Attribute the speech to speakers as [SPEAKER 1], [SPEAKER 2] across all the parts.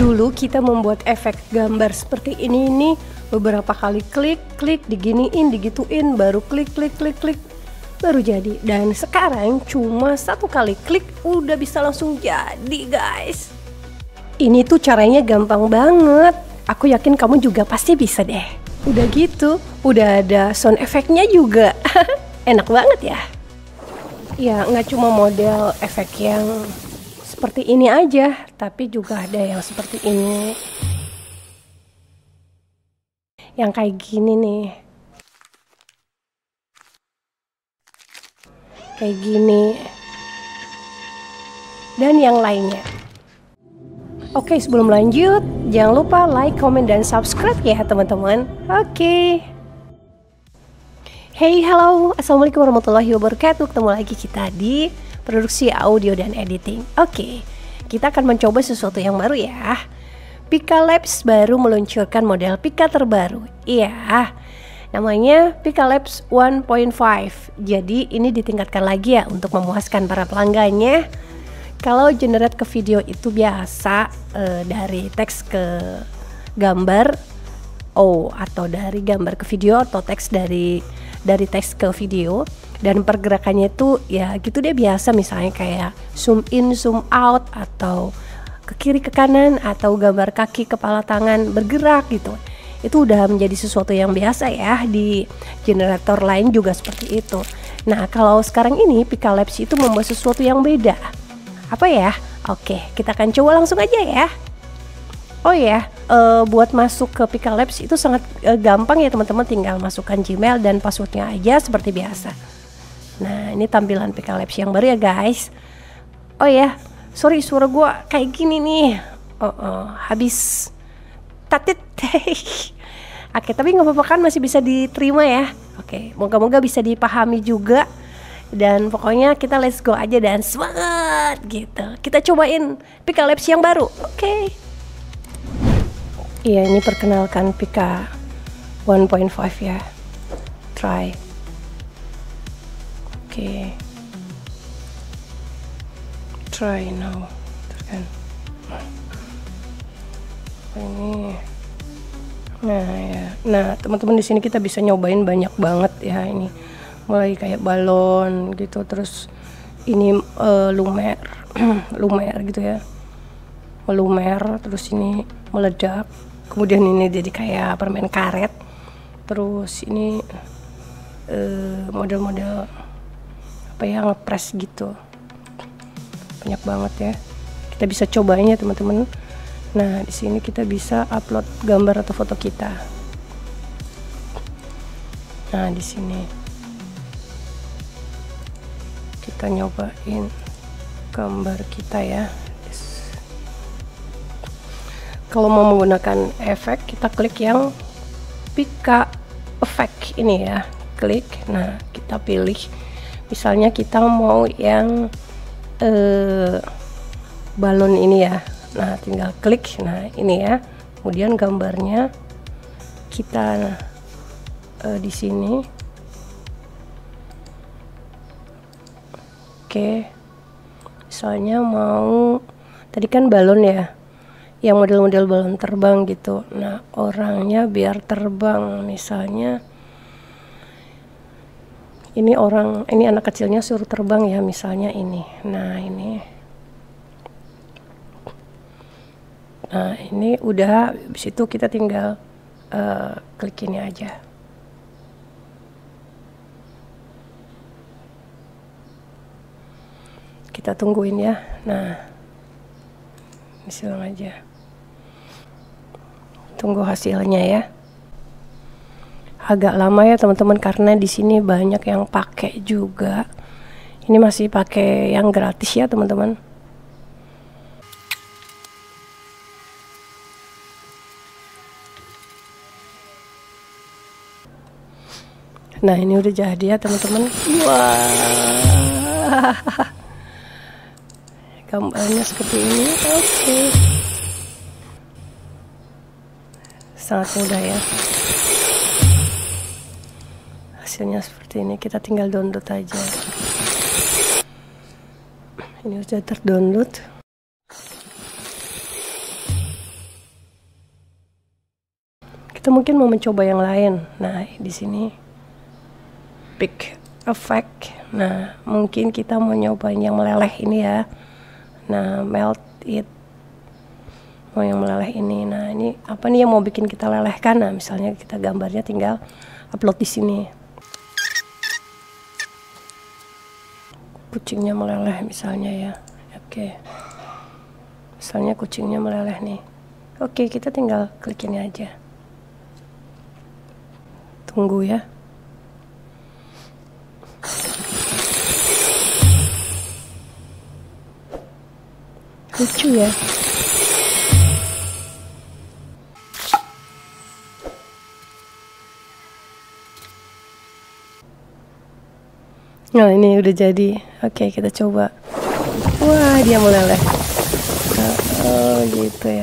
[SPEAKER 1] dulu kita membuat efek gambar seperti ini beberapa kali klik diginiin digituin baru klik baru jadi. Dan sekarang cuma satu kali klik udah bisa langsung jadi guys. Ini tuh caranya gampang banget. Aku yakin kamu juga pasti bisa deh. Udah gitu, udah ada sound efeknya juga. Enak banget ya. Ya nggak cuma model efek yang seperti ini aja, tapi juga ada yang seperti ini. Yang kayak gini nih. Kayak gini. Dan yang lainnya. Oke, sebelum lanjut, jangan lupa like, comment, dan subscribe ya teman-teman. Oke. Hey, halo, assalamualaikum warahmatullahi wabarakatuh. Ketemu lagi kita di produksi audio dan editing. Oke, kita akan mencoba sesuatu yang baru ya. Pika Labs baru meluncurkan model Pika terbaru. Iya, namanya Pika Labs 1.5. Jadi ini ditingkatkan lagi ya untuk memuaskan para pelanggannya. Kalau generate ke video itu biasa dari teks ke gambar, atau dari gambar ke video, atau teks dari teks ke video, dan pergerakannya itu ya gitu deh biasa, misalnya kayak zoom in, zoom out, atau ke kiri ke kanan, atau gambar kaki, kepala, tangan bergerak gitu. Itu udah menjadi sesuatu yang biasa ya, di generator lain juga seperti itu. Nah kalau sekarang ini Pika Labs itu membuat sesuatu yang beda. Apa ya? Oke, kita akan coba langsung aja ya. Oh ya, buat masuk ke Pika Labs itu sangat gampang ya teman-teman, tinggal masukkan Gmail dan passwordnya aja seperti biasa. Nah ini tampilan Pika Labs yang baru ya guys. Oh ya, sorry suara gua kayak gini nih. Habis tatit. Oke, tapi nggak apa-apa kan, masih bisa diterima ya. Oke, moga-moga bisa dipahami juga. Dan pokoknya kita let's go aja dan semangat gitu. Kita cobain Pika Labs yang baru. Oke. Iya, ini perkenalkan Pika 1.5 ya. Try. Oke. Try now. Kan. Ini. Nah ya. Nah, teman-teman di sini kita bisa nyobain banyak banget ya ini. Mulai kayak balon gitu, terus ini lumer lumer gitu ya, melumer, terus ini meledak, kemudian ini jadi kayak permen karet, terus ini model-model apa ya, ngepres gitu, banyak banget ya. Kita bisa cobain ya teman-teman. Nah di sini kita bisa upload gambar atau foto kita. Nah di sini kita nyobain gambar kita ya. Kalau mau menggunakan efek, kita klik yang Pika Effect ini ya, klik. Nah kita pilih, misalnya kita mau yang balon ini ya. Nah tinggal klik. Nah ini ya, kemudian gambarnya kita di sini. Oke, misalnya mau, tadi kan balon ya, yang model-model balon terbang gitu. Nah orangnya biar terbang, misalnya ini anak kecilnya suruh terbang ya, misalnya ini. Nah ini udah, habis itu kita tinggal klik ini aja. Kita tungguin ya. Nah silang aja, tunggu hasilnya ya. Agak lama ya teman-teman, karena di sini banyak yang pakai juga. Ini masih pakai yang gratis ya teman-teman. Nah ini udah jadi ya teman-teman. Wah, gambarnya seperti ini. Oke. Sangat mudah ya. Hasilnya seperti ini, kita tinggal download aja. Ini sudah terdownload. mungkin mau mencoba yang lain. Nah, di sini peak effect. Nah, mungkin kita mau nyobain yang meleleh ini ya. Nah, melt it. Mau yang meleleh ini. Nah, ini apa nih yang mau bikin kita lelehkan? Nah, misalnya kita gambarnya tinggal upload di sini. Kucingnya meleleh misalnya ya. Oke. Misalnya kucingnya meleleh nih. Oke, kita tinggal klik ini aja. Tunggu ya. Lucu ya. Nah, ini udah jadi. Oke, kita coba. Wah, dia meleleh. Oh, gitu ya.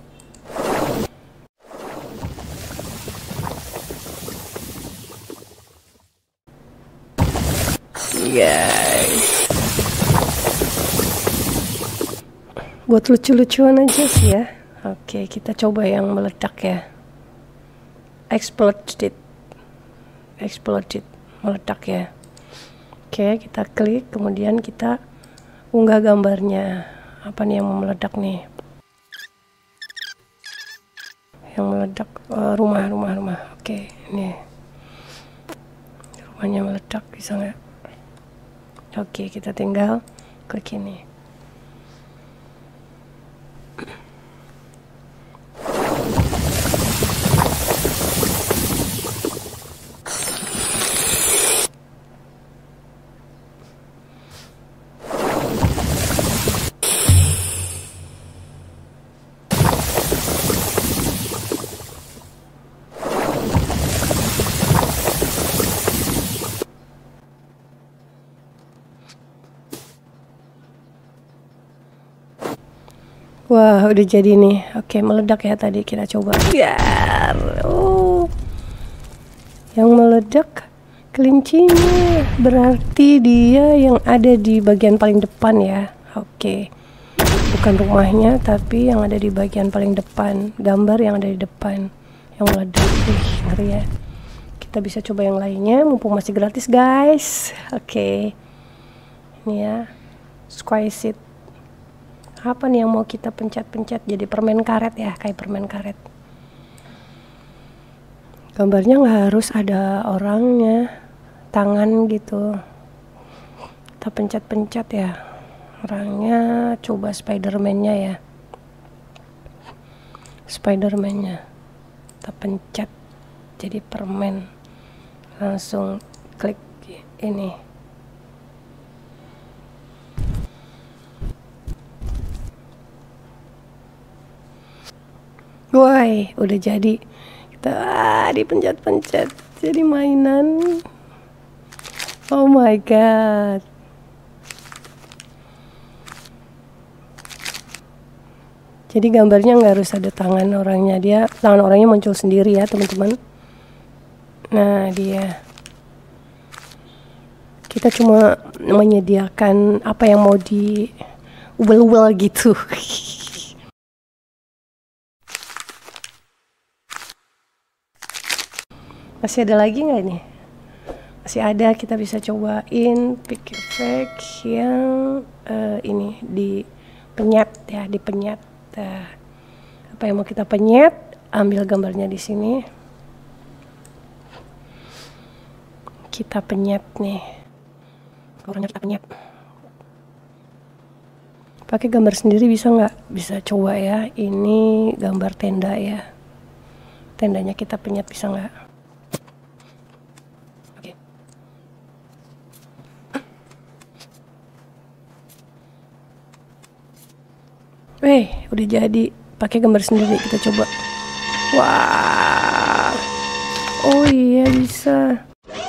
[SPEAKER 1] Guys, buat lucu-lucuan aja sih ya. Oke, kita coba yang meledak ya. Exploded, meledak ya. Oke, kita klik, kemudian kita unggah gambarnya. Apa nih yang mau meledak nih? Yang meledak rumah. Oke, ini rumahnya meledak, bisa nggak? Oke, kita tinggal klik ini. Wah, udah jadi nih. Oke, meledak ya tadi. Kita coba. Biar. Oh. Yang meledak kelincinya. Berarti dia yang ada di bagian paling depan ya. Oke. Bukan rumahnya, tapi yang ada di bagian paling depan. Gambar yang ada di depan. Yang meledak. Ngeri ya. Kita bisa coba yang lainnya. Mumpung masih gratis, guys. Oke. Ini ya. Squeeze it. Apa nih yang mau kita pencet-pencet jadi permen karet ya, kayak permen karet. Gambarnya nggak harus ada orangnya, tangan gitu. Kita pencet-pencet ya orangnya. Coba Spiderman-nya ya, Spiderman-nya kita pencet jadi permen. Langsung klik ini. Woi, udah jadi. Kita dipencet-pencet jadi mainan. Oh my god. Jadi gambarnya nggak harus ada tangan orangnya, tangan orangnya muncul sendiri ya teman-teman. Nah, dia. Kita cuma menyediakan apa yang mau di ubel-ubel gitu. Masih ada lagi nggak nih? Masih ada, kita bisa cobain peak effect yang ini di penyet ya, di penyet. Apa yang mau kita penyet? Ambil gambarnya di sini. Kita penyet nih. Orangnya kita penyet. Pakai gambar sendiri bisa nggak? Bisa, coba ya. Ini gambar tenda ya. Tendanya kita penyet, bisa nggak? Udah jadi. Pakai gambar sendiri, kita coba. Wah. Oh iya, bisa.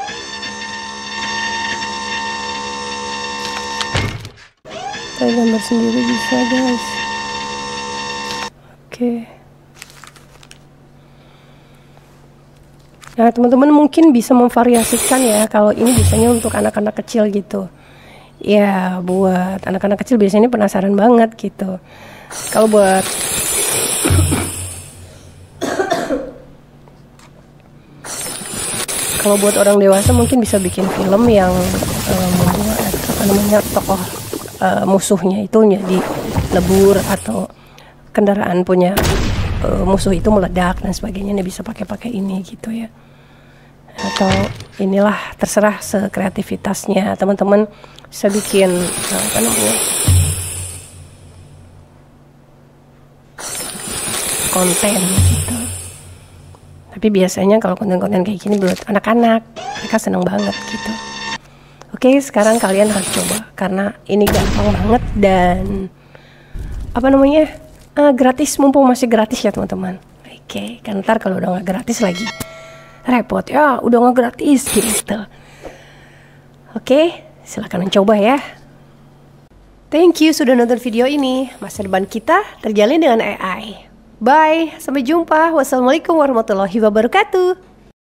[SPEAKER 1] Pakai gambar sendiri bisa, guys. Oke. Nah, teman-teman mungkin bisa memvariasikan ya. Kalau ini biasanya untuk anak-anak kecil gitu. Ya, buat anak-anak kecil biasanya penasaran banget gitu. Kalau buat Kalau buat orang dewasa mungkin bisa bikin film yang membuat tokoh musuhnya itu jadi lebur, atau kendaraan punya musuh itu meledak dan sebagainya. Ini bisa pakai ini gitu ya. Atau inilah, terserah sekreativitasnya teman-teman bisa bikin konten gitu. Tapi biasanya kalau konten-konten kayak gini buat anak-anak, mereka seneng banget gitu. Oke, sekarang kalian harus coba karena ini gampang banget dan gratis, mumpung masih gratis ya teman-teman. Oke, kan ntar kalau udah nggak gratis lagi repot ya, udah nggak gratis gitu. Oke, silahkan mencoba ya. Thank you sudah nonton video ini. Masa depan kita terjalin dengan AI. Bye, sampai jumpa. Wassalamualaikum warahmatullahi wabarakatuh.